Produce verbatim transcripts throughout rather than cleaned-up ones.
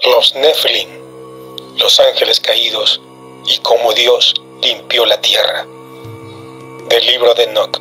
Los Nefilim, los ángeles caídos y cómo Dios limpió la tierra. Del libro de Enoc.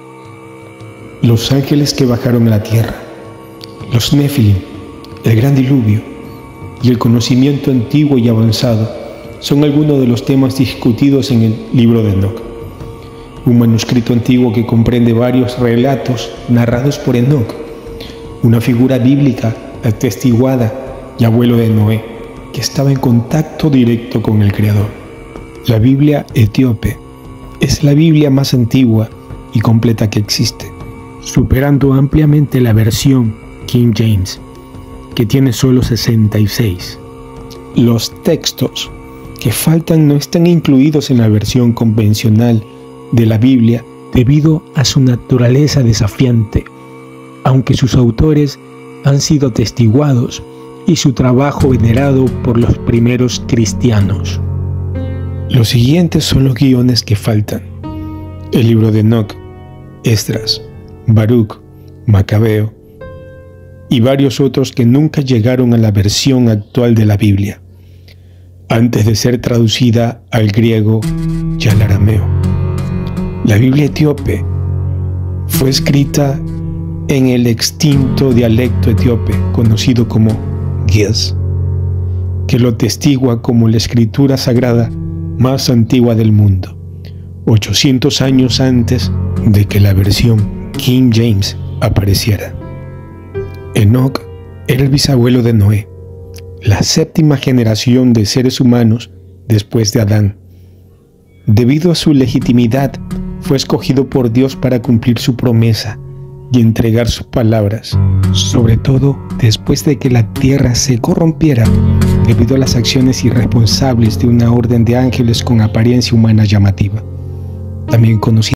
Los ángeles que bajaron a la tierra, los Nefilim, el gran diluvio y el conocimiento antiguo y avanzado son algunos de los temas discutidos en el libro de Enoc, un manuscrito antiguo que comprende varios relatos narrados por Enoc, una figura bíblica atestiguada y abuelo de Noé, que estaba en contacto directo con el Creador. La Biblia etíope es la Biblia más antigua y completa que existe, superando ampliamente la versión King James, que tiene solo sesenta y seis. Los textos que faltan no están incluidos en la versión convencional de la Biblia debido a su naturaleza desafiante, aunque sus autores han sido atestiguados y su trabajo venerado por los primeros cristianos. Los siguientes son los guiones que faltan: el libro de Enoc, Esdras, Baruch, Macabeo y varios otros que nunca llegaron a la versión actual de la Biblia, antes de ser traducida al griego y al arameo. La Biblia etíope fue escrita en el extinto dialecto etíope conocido como Ge'ez, que lo atestigua como la escritura sagrada más antigua del mundo, ochocientos años antes de que la versión King James apareciera. Enoc era el bisabuelo de Noé, la séptima generación de seres humanos después de Adán. Debido a su legitimidad, fue escogido por Dios para cumplir su promesa y entregar sus palabras, sobre todo después de que la tierra se corrompiera debido a las acciones irresponsables de una orden de ángeles con apariencia humana llamativa, también conocida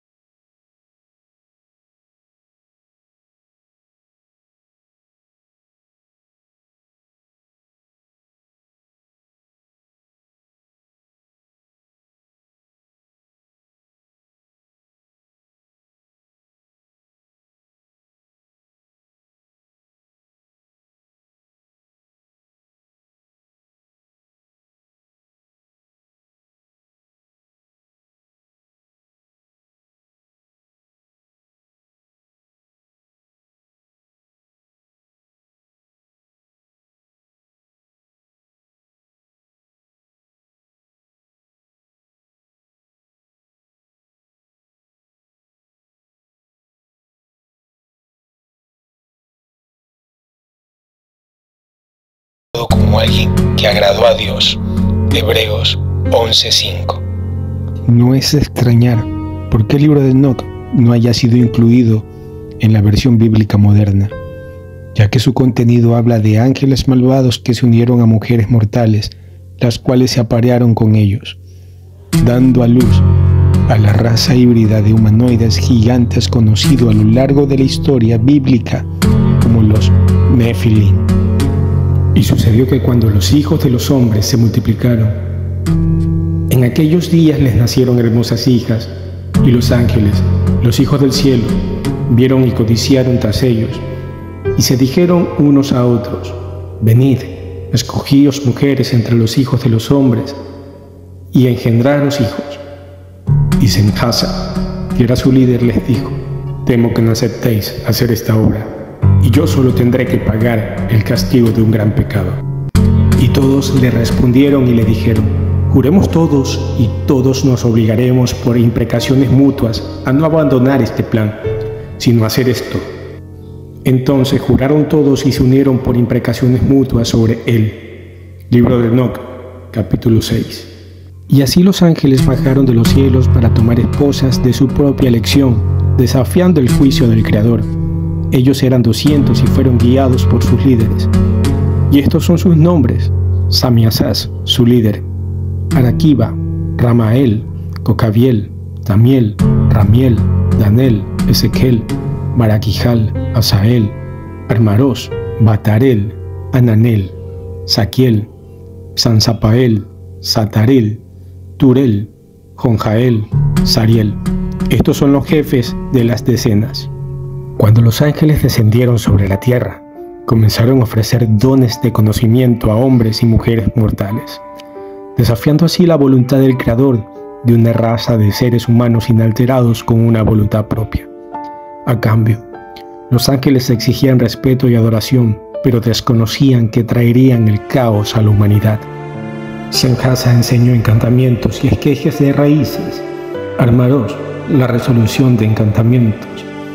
como alguien que agradó a Dios. Hebreos once cinco. No es de extrañar por qué el libro de Enoc no haya sido incluido en la versión bíblica moderna, ya que su contenido habla de ángeles malvados que se unieron a mujeres mortales, las cuales se aparearon con ellos, dando a luz a la raza híbrida de humanoides gigantes conocido a lo largo de la historia bíblica como los Nefilim. Y sucedió que cuando los hijos de los hombres se multiplicaron, en aquellos días les nacieron hermosas hijas, y los ángeles, los hijos del cielo, vieron y codiciaron tras ellos, y se dijeron unos a otros: venid, escogíos mujeres entre los hijos de los hombres, y engendraros hijos. Y Senhasa, que era su líder, les dijo: temo que no aceptéis hacer esta obra, y yo solo tendré que pagar el castigo de un gran pecado. Y todos le respondieron y le dijeron: juremos todos, y todos nos obligaremos por imprecaciones mutuas a no abandonar este plan, sino a hacer esto. Entonces juraron todos y se unieron por imprecaciones mutuas sobre él. Libro de Enoc, capítulo seis. Y así los ángeles bajaron de los cielos para tomar esposas de su propia elección, desafiando el juicio del Creador. Ellos eran doscientos y fueron guiados por sus líderes. Y estos son sus nombres: Samiasas, su líder; Araquiba, Ramael, Cocabiel, Tamiel, Ramiel, Danel, Ezequiel, Maraquijal, Asael, Armaros, Batarel, Ananel, Saquiel, Sansapael, Satarel, Turel, Jonjael, Sariel. Estos son los jefes de las decenas. Cuando los ángeles descendieron sobre la tierra, comenzaron a ofrecer dones de conocimiento a hombres y mujeres mortales, desafiando así la voluntad del Creador de una raza de seres humanos inalterados con una voluntad propia. A cambio, los ángeles exigían respeto y adoración, pero desconocían que traerían el caos a la humanidad. Sanjasa enseñó encantamientos y esquejes de raíces. Armaros, la resolución de encantamientos.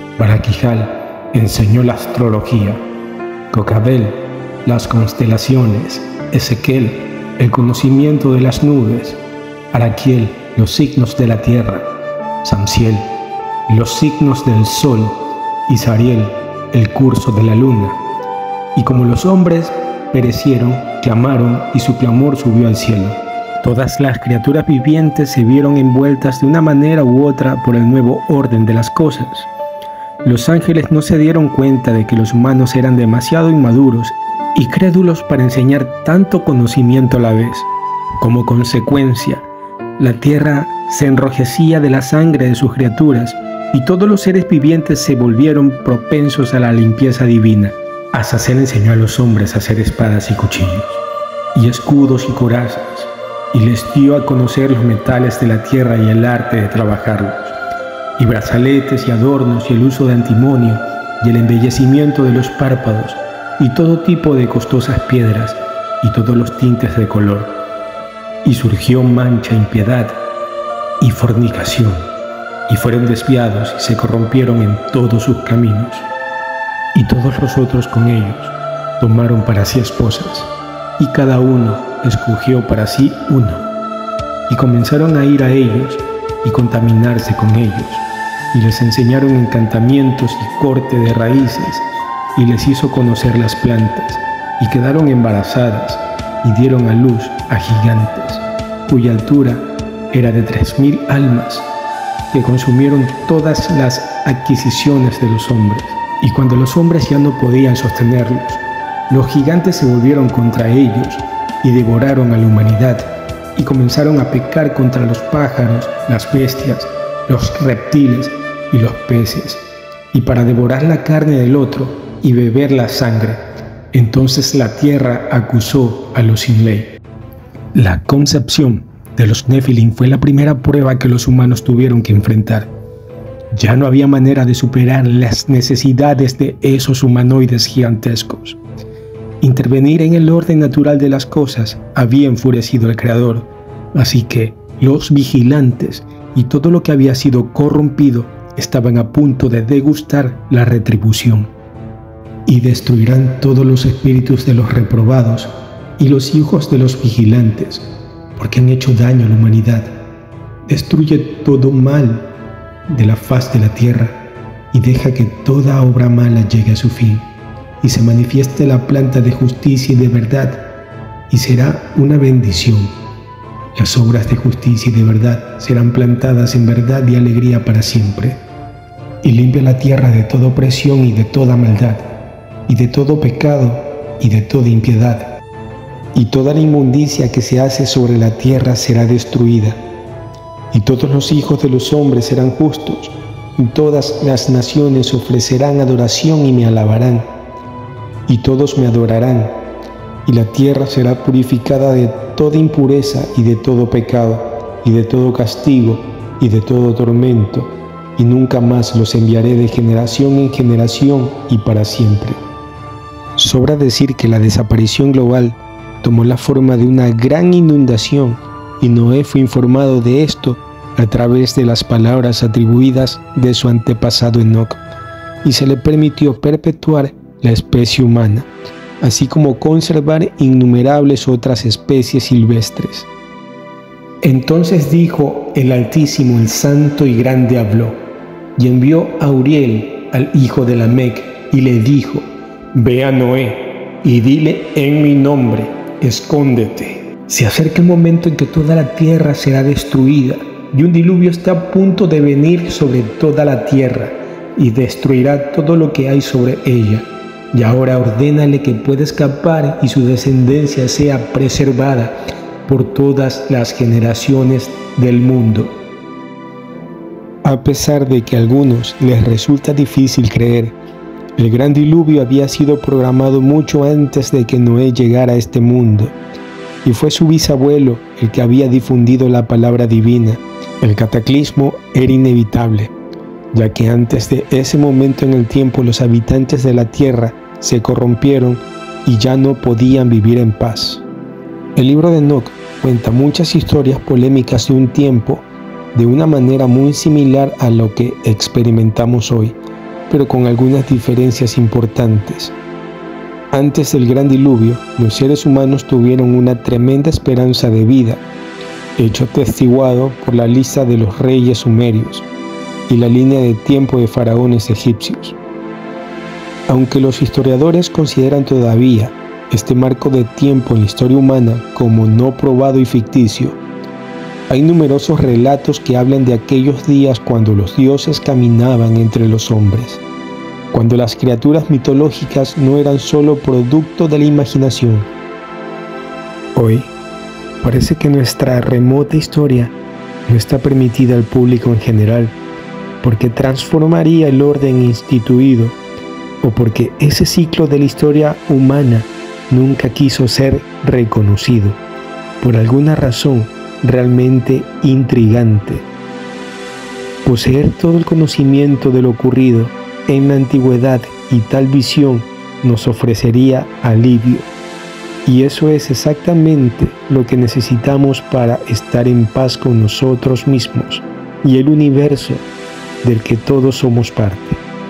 Barakijal enseñó la astrología. Cocabel, las constelaciones. Ezequiel, el conocimiento de las nubes. Araquiel, los signos de la tierra. Samsiel, los signos del sol. Y Sariel, el curso de la luna. Y como los hombres perecieron, clamaron y su clamor subió al cielo. Todas las criaturas vivientes se vieron envueltas de una manera u otra por el nuevo orden de las cosas. Los ángeles no se dieron cuenta de que los humanos eran demasiado inmaduros y crédulos para enseñar tanto conocimiento a la vez. Como consecuencia, la tierra se enrojecía de la sangre de sus criaturas y todos los seres vivientes se volvieron propensos a la limpieza divina. Azazel enseñó a los hombres a hacer espadas y cuchillos, y escudos y corazas, y les dio a conocer los metales de la tierra y el arte de trabajarlos, y brazaletes y adornos y el uso de antimonio y el embellecimiento de los párpados, y todo tipo de costosas piedras y todos los tintes de color. Y surgió mancha, impiedad y fornicación, y fueron desviados y se corrompieron en todos sus caminos. Y todos los otros con ellos tomaron para sí esposas, y cada uno escogió para sí uno, y comenzaron a ir a ellos y contaminarse con ellos, y les enseñaron encantamientos y corte de raíces, y les hizo conocer las plantas, y quedaron embarazadas, y dieron a luz a gigantes, cuya altura era de tres mil almas, que consumieron todas las adquisiciones de los hombres. Y cuando los hombres ya no podían sostenerlos, los gigantes se volvieron contra ellos y devoraron a la humanidad, y comenzaron a pecar contra los pájaros, las bestias, los reptiles y los peces, y para devorar la carne del otro y beber la sangre. Entonces la tierra acusó a los sin ley. La concepción de los Nefilim fue la primera prueba que los humanos tuvieron que enfrentar. Ya no había manera de superar las necesidades de esos humanoides gigantescos. Intervenir en el orden natural de las cosas había enfurecido al Creador, así que los vigilantes y todo lo que había sido corrompido estaban a punto de degustar la retribución. Y destruirán todos los espíritus de los reprobados y los hijos de los vigilantes, porque han hecho daño a la humanidad. Destruye todo mal de la faz de la tierra y deja que toda obra mala llegue a su fin y se manifieste la planta de justicia y de verdad, y será una bendición. Las obras de justicia y de verdad serán plantadas en verdad y alegría para siempre, y limpia la tierra de toda opresión y de toda maldad, y de todo pecado y de toda impiedad, y toda la inmundicia que se hace sobre la tierra será destruida. Y todos los hijos de los hombres serán justos, y todas las naciones ofrecerán adoración y me alabarán, y todos me adorarán, y la tierra será purificada de toda impureza y de todo pecado, y de todo castigo, y de todo tormento, y nunca más los enviaré de generación en generación y para siempre. Sobra decir que la desaparición global tomó la forma de una gran inundación, y Noé fue informado de esto a través de las palabras atribuidas de su antepasado Enoc, y se le permitió perpetuar la especie humana, así como conservar innumerables otras especies silvestres. Entonces dijo el Altísimo, el Santo y Grande habló, y envió a Uriel, al hijo de Lamec, y le dijo: Ve a Noé, y dile en mi nombre, escóndete. Se acerca el momento en que toda la tierra será destruida, y un diluvio está a punto de venir sobre toda la tierra, y destruirá todo lo que hay sobre ella. Y ahora ordénale que pueda escapar y su descendencia sea preservada por todas las generaciones del mundo. A pesar de que a algunos les resulta difícil creer, El gran diluvio había sido programado mucho antes de que Noé llegara a este mundo, y fue su bisabuelo el que había difundido la palabra divina. El cataclismo era inevitable, ya que antes de ese momento en el tiempo los habitantes de la tierra se corrompieron y ya no podían vivir en paz. El libro de Enoc cuenta muchas historias polémicas de un tiempo de una manera muy similar a lo que experimentamos hoy, pero con algunas diferencias importantes. Antes del gran diluvio, los seres humanos tuvieron una tremenda esperanza de vida, hecho atestiguado por la lista de los reyes sumerios y la línea de tiempo de faraones egipcios. Aunque los historiadores consideran todavía este marco de tiempo en la historia humana como no probado y ficticio, hay numerosos relatos que hablan de aquellos días cuando los dioses caminaban entre los hombres, cuando las criaturas mitológicas no eran solo producto de la imaginación. Hoy, parece que nuestra remota historia no está permitida al público en general, porque transformaría el orden instituido, o porque ese ciclo de la historia humana nunca quiso ser reconocido, por alguna razón realmente intrigante. Poseer todo el conocimiento de lo ocurrido en la antigüedad y tal visión nos ofrecería alivio, y eso es exactamente lo que necesitamos para estar en paz con nosotros mismos y el universo del que todos somos parte.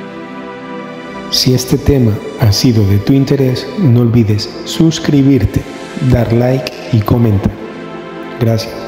Si este tema ha sido de tu interés, no olvides suscribirte, dar like y comentar. Gracias.